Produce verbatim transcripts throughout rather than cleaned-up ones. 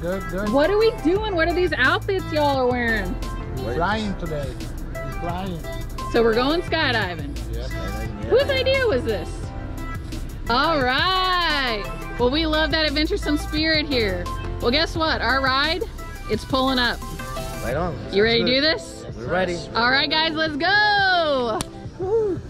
Good, good. What are we doing? What are these outfits y'all are wearing? We're flying today. We're flying. So we're going skydiving. Yes. Whose idea was this? All right. Well, we love that adventuresome spirit here. Well, guess what? Our ride, it's pulling up. Right on. You ready to do this? We're ready. All right, guys, let's go. Woo.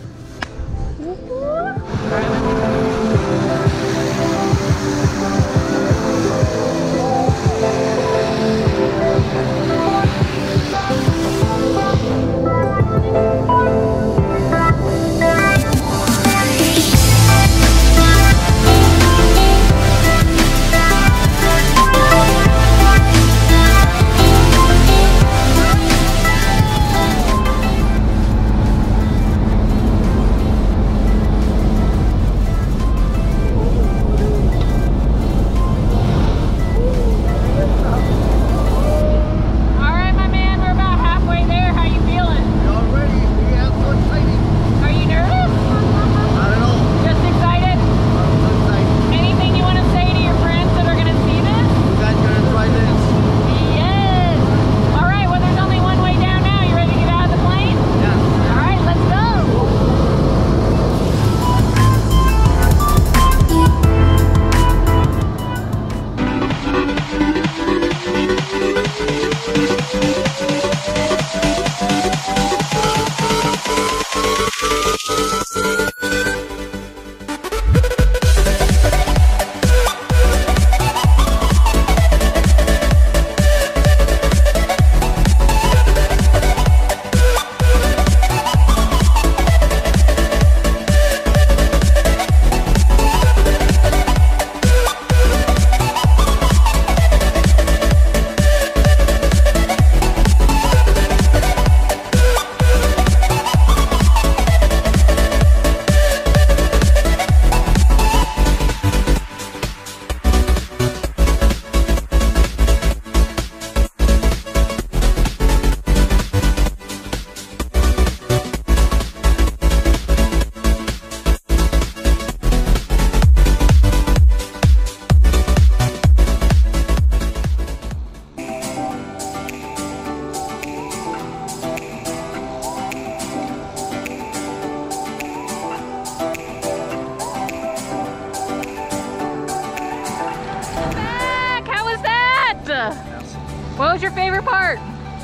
What was your favorite part?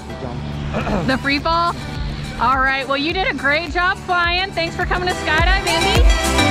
The free fall? All right, well, you did a great job flying. Thanks for coming to Skydive, Andy.